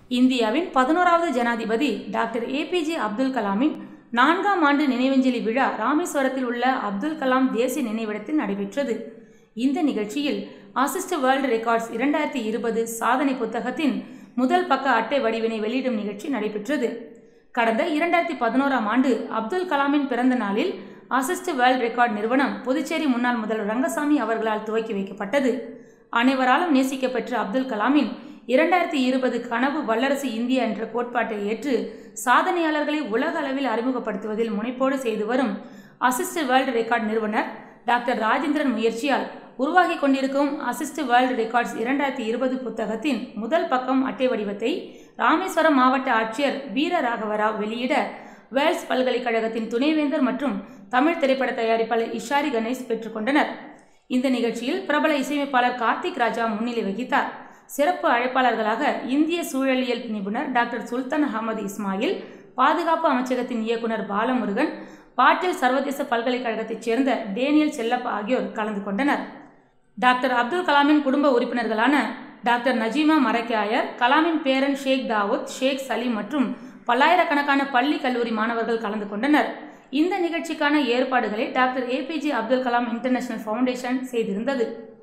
இந்தியாவின் 11வது ஜனாதிபதி டாக்டர் ஏபிஜே அப்துல் கலாமின் 4ஆம் ஆண்டு நினைவஞ்சலி விழா ராமேஸ்வரத்தில் உள்ள அப்துல் கலாம் தேசிய நினைவிடத்தில் நடைபெற்றது. இந்த நிகழ்ச்சியில் அசிஸ்ட் வேர்ல்டு ரெக்கார்ட்ஸ் 2020 சாதனை புத்தகத்தின் முதல் பக்க அட்டை வடிவினை வெளியிடும் நிகழ்ச்சி நடைபெற்றது. கடந்த 2011ஆம் ஆண்டு அப்துல் கலாமின் பிறந்த நாளில் அசிஸ்ட் வேர்ல்டு ரெக்கார்ட் நிறுவனம் புதுச்சேரி முன்னாள் முதல்வர் ரங்கசாமி அவர்களால் துவக்கி வைக்கப்பட்டது. அனைவராலும் நேசிக்கப்பெற்ற அப்துல் கலாமின் 2020 கனவு வல்லரசு இந்தியா என்ற கோட்பாட்டை ஏற்று சாதனையாளர்களை உலக அளவில் அறிமுகப்படுத்துவதில் முனைப்போடு செய்து வரும் அசிஸ்ட் வேர்ல்டு ரெக்கார்ட் நிறுவனர் டாக்டர் ராஜேந்திரன் முயற்சியால் உருவாகி கொண்டிருக்கும் அசிஸ்ட் வேர்ல்டு ரெக்கார்ட்ஸ் 2020 புத்தகத்தின் முதல் பக்கம் அட்டை வடிவத்தை ராமேஸ்வரம் மாவட்ட ஆட்சியர் வீர ராகவராவ் வெளியிட வேல்ஸ் பல்கலைக்கழகத்தின் துணைவேந்தர் மற்றும் தமிழ் திரைப்பட தயாரிப்பாளர் இஷாரி கணேஷ் பெற்றுக்கொண்டனர். இந்த நிகழ்ச்சியில் பிரபல இசையமைப்பாளர் கார்த்திக் ராஜா முன்னிலை வகித்தார். சிறப்பு அழைப்பாளர்களாக இந்திய சூழலியல் நிபுணர் டாக்டர் சுல்தான் அகமது இஸ்மாயில், பாதுகாப்பு அமைச்சகத்தின் இயக்குனர் பாலமுருகன், பாட்டில் சர்வதேச பல்கலைக்கழகத்தைச் சேர்ந்த டேனியல் செல்லப்பா ஆகியோர் கலந்து கொண்டனர். டாக்டர் அப்துல் கலாமின் குடும்ப உறுப்பினர்களான டாக்டர் நஜீமா மரக்காயர், கலாமின் பேரன் ஷேக் தாவூத், ஷேக் சலீம் மற்றும் பல்லாயிரக்கணக்கான பள்ளி கல்லூரி மாணவர்கள் கலந்து கொண்டனர். இந்த நிகழ்ச்சிக்கான ஏற்பாடுகளை doctor APJ Abdul Kalam international foundation செய்திருந்தது.